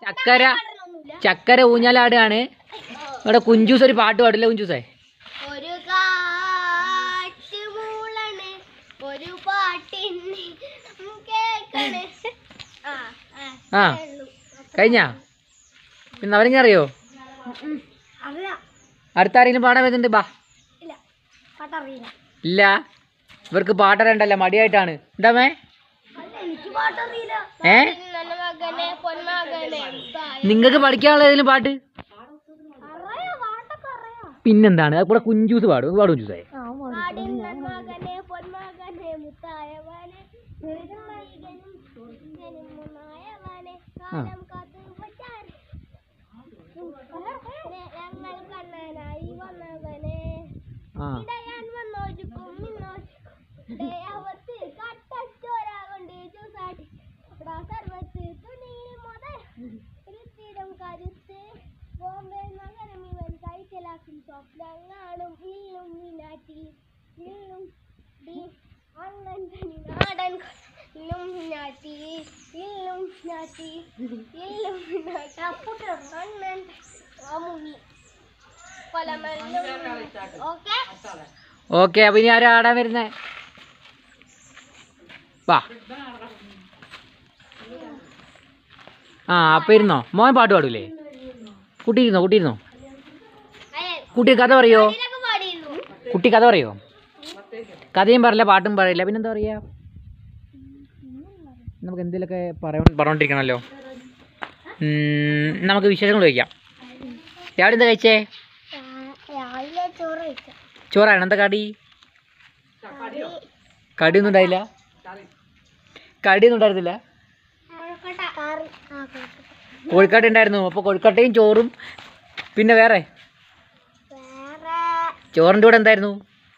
ചക്കര ചക്കര ഊഞ്ഞാലാടാണ്. ഇവിടെ കുഞ്ചൂസ് ഒരു പാട്ട് പാടില്ല കുഞ്ചൂസേ? ആ കഴിഞ്ഞാ? പിന്നെ അവരെങ്ങനെ അറിയോ? അടുത്ത ആരെങ്കിലും പാടാൻ വരുന്നുണ്ട്? ബാ. ഇല്ല, ഇവർക്ക് പാട്ടറിയണ്ടല്ലോ, മടിയായിട്ടാണ്. എന്താമേ? നിങ്ങൾക്ക് പഠിക്കാനുള്ള ഏതെങ്കിലും പാട്ട്? പിന്നെന്താണ്? അത് കൂടെ കുഞ്ചൂസ് പാടും. പാടും കുഞ്ചൂസേ? ഓക്കെ, അപ്പൊ ഇനി ആരാ ആടാൻ വരുന്നേ? വാ. ആ അപ്പൊ ഇരുന്നോ. മോൻ പാട്ട് പാടൂലേ? കുട്ടിയിരുന്നോ? കുട്ടിയിരുന്നോ? കുട്ടി കഥ പറയോ? കുട്ടി കഥ പറയോ? കഥയും പറയില്ല, പാട്ടും പറയില്ല, പിന്നെന്താ പറയാ? നമുക്ക് എന്തെങ്കിലുമൊക്കെ പറഞ്ഞോണ്ടിരിക്കണല്ലോ. നമുക്ക് വിശേഷങ്ങൾ ചോദിക്കാം. രാവിലെ എന്താ കഴിച്ചേ? ചോറാണ്. എന്താ കടി? കടിയൊന്നും ഉണ്ടായില്ല? കടിയൊന്നും ഉണ്ടായിരുന്നില്ല? കോഴിക്കട്ട ഉണ്ടായിരുന്നു. അപ്പോൾ കോഴിക്കട്ടയും ചോറും, പിന്നെ വേറെ ചോറിൻ്റെ കൂടെ എന്തായിരുന്നു?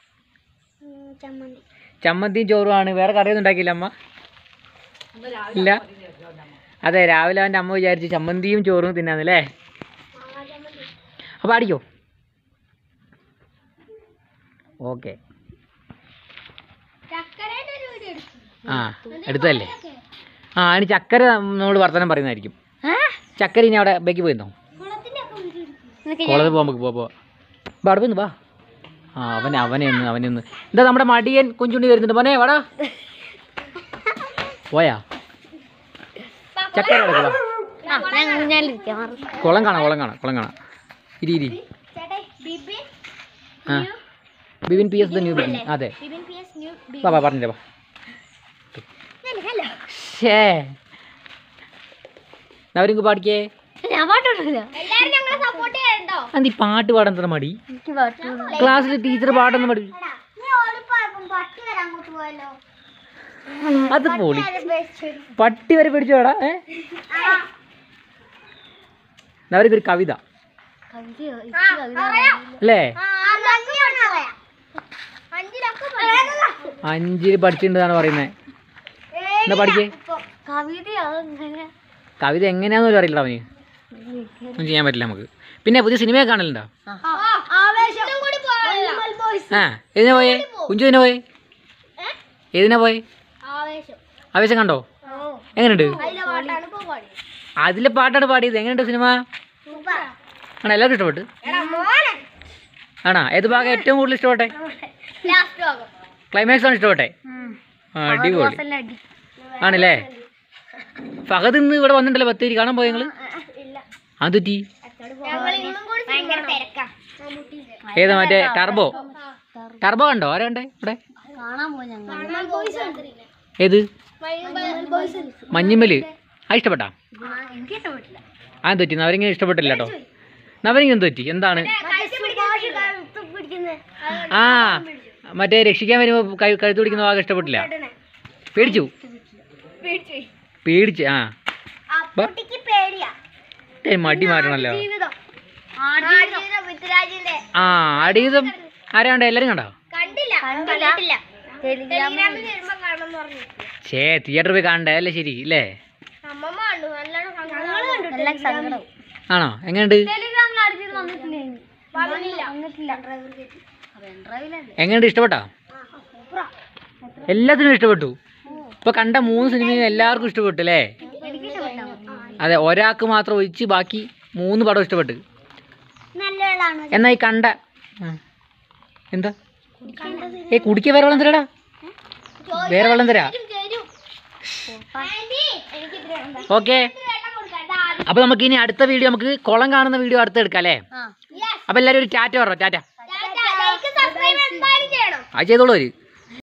ചമ്മന്തിയും ചോറുമാണ്. വേറെ കറിയൊന്നും ഉണ്ടാക്കിയില്ല അമ്മ? ഇല്ല. അതെ, രാവിലെ അവൻ്റെ അമ്മ വിചാരിച്ച് ചമ്മന്തിയും ചോറും തിന്നാന്നല്ലേ? അപ്പോൾ അടിക്കോ? ഓക്കെ. ആ എടുത്തതല്ലേ? ആ ഇനി ചക്കര നമ്മൾ വർത്തമാനം പറയുന്നതായിരിക്കും. ചക്കര ഇനി അവിടെ ബേക്ക് പോയിരുന്നോ? കുളത്തിൽ പോകാൻ പോ അടുപ്പൊന്ന് വാ. ആ അവനെ ഒന്ന് എന്താ നമ്മുടെ മടിയൻ കുഞ്ചുണ്ടി വരുന്നുണ്ട്. മോനെ വാടാ. പോയാ? ചക്കര കുളം കാണാം. ഇരി. ആ Bibin P S the new beginning. അതെ, വാ പറഞ്ഞില്ലേ വാ. ഷേ അവരിങ്ങ് പാടിക്കേ. അന്തി പാട്ട് പാടാൻ തന്ന മടി? ക്ലാസ്സിൽ ടീച്ചർ പാടുന്ന മടി? അത് പോളി. പട്ടി വരെ പിടിച്ചു പാടാ. അവർക്കൊരു കവിത അല്ലേ? 5 പഠിച്ചിട്ടുണ്ടെന്നാണ് പറയുന്നത്. എന്താ പഠിക്കേ? കവിത എങ്ങനെയാന്ന് അറിയില്ല അവന്. ഒന്നും ചെയ്യാൻ പറ്റില്ല നമുക്ക്. പിന്നെ പുതിയ സിനിമയൊക്കെ കാണലുണ്ടോ? ആ ഏതിനാ പോയേ? കുഞ്ചു ഏതിനാ പോയേ? ഏതിനാ പോയേ? ആവേശം കണ്ടോ? എങ്ങനെയുണ്ട്? അതിലെ പാട്ടാണ് പാടിയത്. എങ്ങനെയുണ്ട് സിനിമ? ആണോ? എല്ലാവർക്കും ഇഷ്ടപ്പെട്ടു? ആണോ? ഏത് ഭാഗം ഏറ്റവും കൂടുതൽ ഇഷ്ടപ്പെട്ടെ? ക്ലൈമാക്സ് ആണ് ഇഷ്ടപ്പെട്ടെ? അടിപൊളി ആണല്ലേ? ഫഹദ് ഇന്ന് ഇവിടെ വന്നിട്ടല്ലേ? ബത്തേരി കാണാൻ പോയ നിങ്ങള്? അതെറ്റി? ഏതാ മറ്റേ ടർബോ കണ്ടോ? ആരാ കണ്ടേ ഇവിടെ? ഏത്? മഞ്ഞുമ്മല്. ആ ഇഷ്ടപ്പെട്ടാ? ആ തെറ്റി. നവരിങ്ങനെ ഇഷ്ടപ്പെട്ടില്ല കേട്ടോ. നവരിങ്ങനെ എന്ത് തെറ്റി? എന്താണ്? ആ മറ്റേ രക്ഷിക്കാൻ വരുമ്പോൾ കഴുത്ത് പിടിക്കുന്ന ഭാഗം ഇഷ്ടപ്പെട്ടില്ല. പേടിച്ചു. ആ മടി മാറ്റണല്ലോ. ആ ആടുജീവിതം ആരാ കണ്ടേ? എല്ലാരും കണ്ടോ? തിയേറ്ററിൽ പോയി കാണണ്ടേ? അല്ലേ ശരി അല്ലേ? ആണോ? എങ്ങനെയുണ്ട്? എങ്ങനെയുണ്ട്? ഇഷ്ടപ്പെട്ടോ? എല്ലാത്തിനും ഇഷ്ടപ്പെട്ടു. ഇപ്പൊ കണ്ട 3 സിനിമയും എല്ലാവർക്കും ഇഷ്ടപ്പെട്ടു അല്ലേ? അതെ, ഒരാൾക്ക് മാത്രം ഒഴിച്ച് ബാക്കി 3 പടം ഇഷ്ടപ്പെട്ട്. എന്നാ ഈ കണ്ട എന്താ കുടിക്ക വേറെ വെള്ളം തരാടാ, വേറെ വെള്ളം തരാ. ഓക്കെ, അപ്പൊ നമുക്ക് ഇനി അടുത്ത വീഡിയോ, നമുക്ക് കുളം കാണുന്ന വീഡിയോ അടുത്ത് എടുക്കാം അല്ലേ? അപ്പൊ എല്ലാരും ഒരു ടാറ്റ പറഞ്ഞോ, ടാറ്റ. അത് ചെയ്തോളൂ.